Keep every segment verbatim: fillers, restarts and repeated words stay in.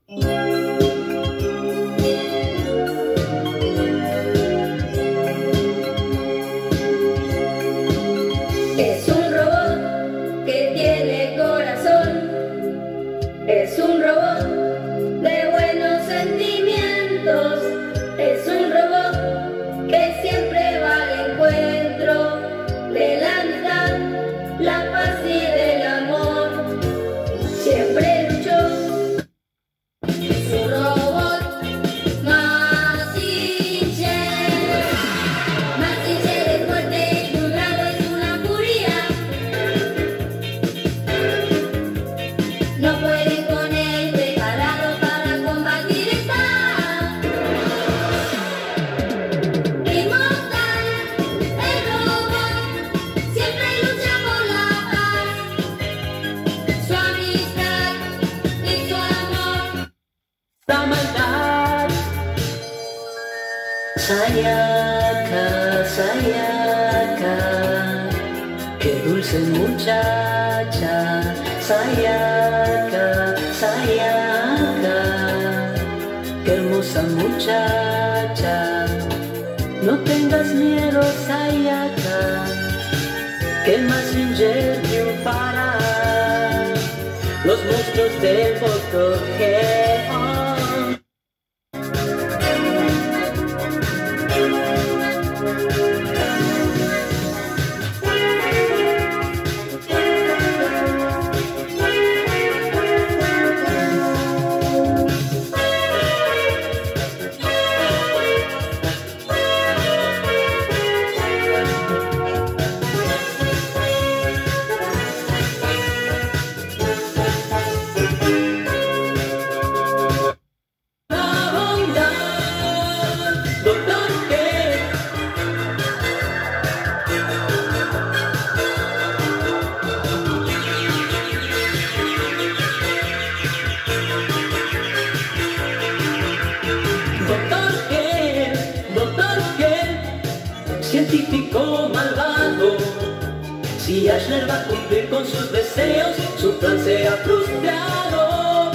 Es un robot que tiene corazón, es un robot de buenos sentimientos, es un robot que siempre va al encuentro de la amistad, la paz y del amor, siempre luchó. Es un robot Mazinger, Mazinger es fuerte y un rato es una furia, no pueden con él, preparado para combatir está. Inmortal, el robot siempre lucha por la paz, su amistad y su amor. La maldad. Sayaka, Sayaka, qué dulce muchacha. Sayaka, Sayaka, qué hermosa muchacha. No tengas miedo, Sayaka, que Mazinger triunfará. Los monstruos del Doctor Geon. Científico malvado, si Ashler va a cumplir con sus deseos, su plan se ha frustrado.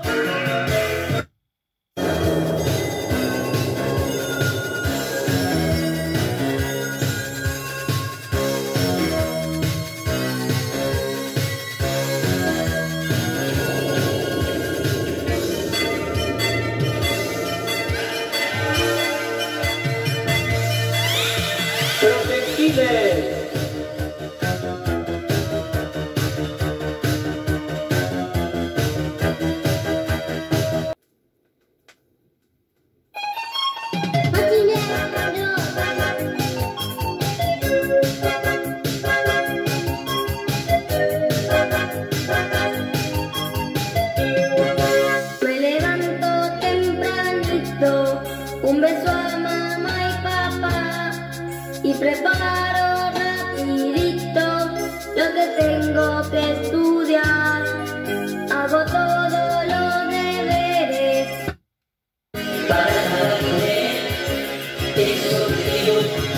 Protegiles. Me levanto tempranito, un beso a mamá y papá y preparo rapidito lo que tengo que estudiar. Hago todos los deberes Para tener eso digo,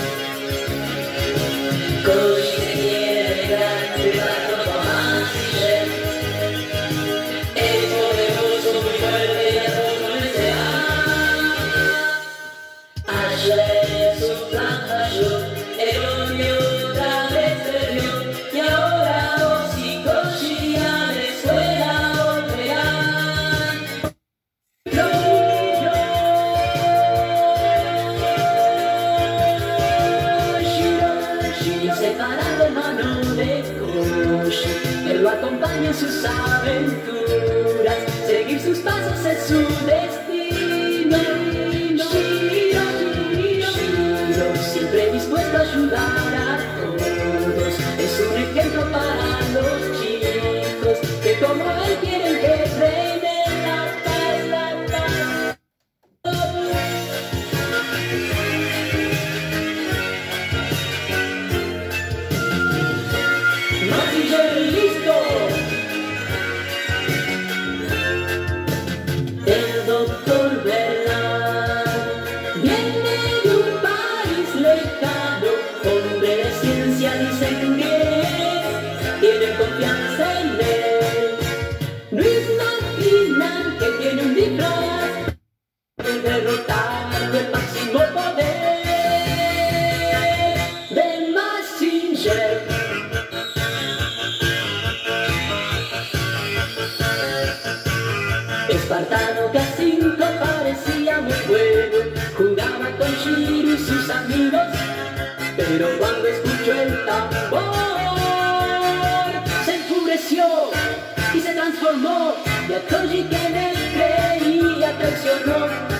Koji se quiere dar de barro a Mazinger. Es poderoso, muy fuerte y a todos les da. Ashler su plan falló, erróneo otra vez perdió, y ahora vos y Koji a la escuela volverán. No, no. Shiro, separado hermano de Koji, él lo acompaña en sus aventuras, seguir sus pasos es su destino. Shiro, Shiro, siempre dispuesto a ayudar a todos, es un ejemplo para los chicos que como él quieren que reine la paz, la paz. Mazinger listo. El doctor Bernard viene de un país lejano, hombre de ciencia dicen que es, tienen confianza en él. No imaginan que tiene un Espartano que a cinco parecía muy bueno, jugaba con Shiro y sus amigos, pero cuando escuchó el tambor se enfureció y se transformó, y a Koji que en él creía traicionó.